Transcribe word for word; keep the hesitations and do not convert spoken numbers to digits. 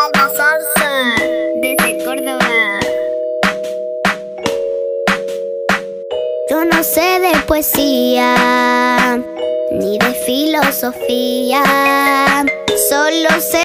abrazarse desde Córdoba. Yo no sé de poesía ni de filosofía, solo sé